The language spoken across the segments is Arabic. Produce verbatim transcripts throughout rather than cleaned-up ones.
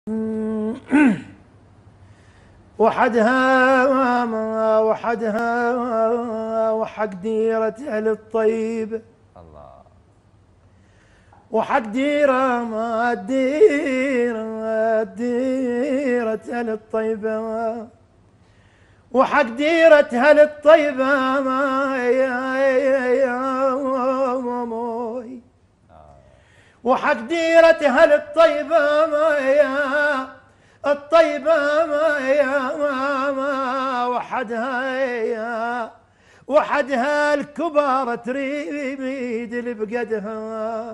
وحدها وحدها وحق ديرة أهل الطيب. الله. وحق ديرة ما الديرة ديرة أهل الطيبة. وحق ديرة أهل الطيبة ما يا يا موي. وحق ديرة أهل الطيبة ما يا الطيبة ما يا ما ما وحدها يا وحدها الكبار تريد اللي بقدها.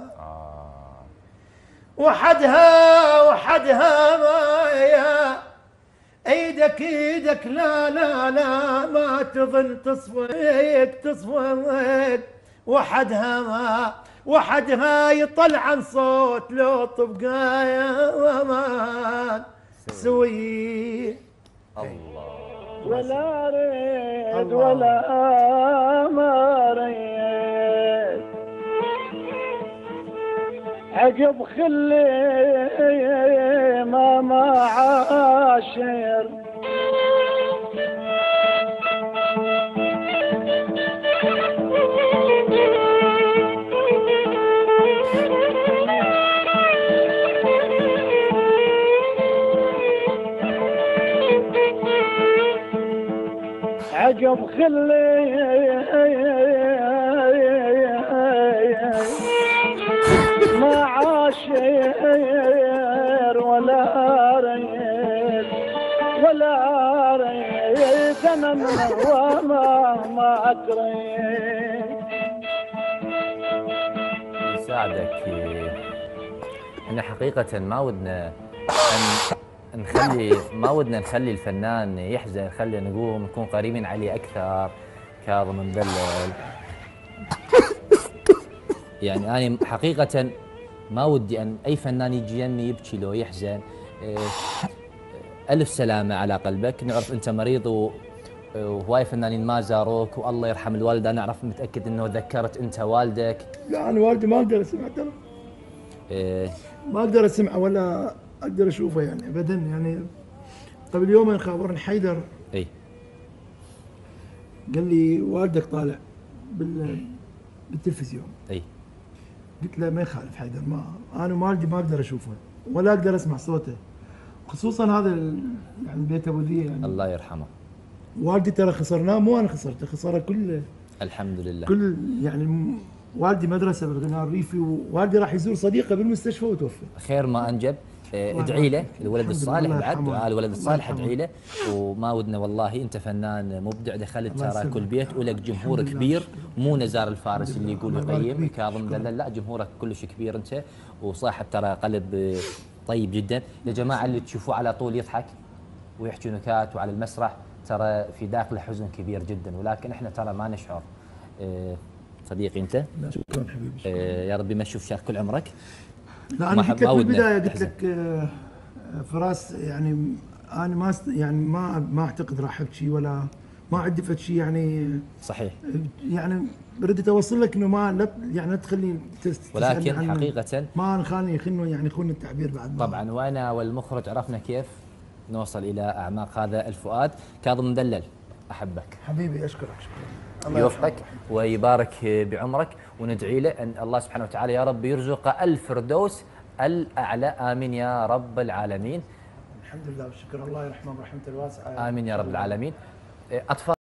وحدها وحدها ما يا ايدك ايدك لا لا لا ما تظن تصفيك تصفيك. وحدها ما وحدها يطلع عن صوت لو طبقا يا ومان سوي. الله. ولا ريد ولا ما ريد عقب خلي ما ما عاشر. عقب خلي ما عاشر ولا ريت ولا ريت انا وما ما ادريت. يساعدك. احنا حقيقة ما ودنا ان نخلي ما ودنا نخلي الفنان يحزن، خلينا نقوم نكون قريبين عليه اكثر. كاظم مدلل يعني انا حقيقة ما ودي ان اي فنان يجي يمي يبكي لو يحزن. الف سلامة على قلبك. نعرف انت مريض وهواي فنانين ما زاروك، والله يرحم الوالده. انا اعرف متاكد انه ذكرت انت والدك. لا انا والدي ما اقدر اسمع ترى. إيه ما اقدر اسمعه ولا اقدر اشوفه يعني ابدا. يعني قبل يومين خابرني حيدر. اي قال لي والدك طالع بال بالتلفزيون. اي قلت له ما يخالف حيدر، ما انا والدي ما اقدر اشوفه ولا اقدر اسمع صوته، خصوصا هذا يعني بيت ابو ذي يعني. الله يرحمه. والدي ترى خسرناه، مو انا خسرته، خسره كل الحمد لله. كل يعني والدي مدرسه بالغناء الريفي، ووالدي راح يزور صديقه بالمستشفى وتوفى. خير ما انجب. ادعي له الولد الصالح، بعد دعاء الولد الصالح ادعي له. وما ودنا والله انت فنان مبدع، دخلت ترى كل بيت ولك جمهور كبير، مو نزار الفارس اللي يقول يقيم كاظم مدلل، لا جمهورك كلش كبير انت، وصاحب ترى قلب طيب جدا. يا جماعه اللي تشوفوه على طول يضحك ويحكي نكات وعلى المسرح ترى في داخله حزن كبير جدا، ولكن احنا ترى ما نشعر. صديقي انت شكرا حبيبي. شكرا. يا رب يمشي في كل عمرك. لا انا قلت لك بالبدايه، قلت لك فراس يعني انا ما يعني ما ما اعتقد راح ابكي ولا ما عندي فد شيء يعني. صحيح. يعني ردت اوصل لك انه ما لا يعني لا تخلي ولكن حقيقه ما نخلي خنه يعني خون التعبير بعد. طبعا وانا والمخرج عرفنا كيف نوصل الى اعماق هذا الفؤاد. كاظم مدلل احبك حبيبي، اشكرك شكرا. الله يوفقك ويبارك بعمرك، وندعي له ان الله سبحانه وتعالى يا رب يرزق الفردوس الاعلى. امين يا رب العالمين. الحمد لله والشكر. الله يرحمه برحمته الواسعه. امين يا رب العالمين. اطفال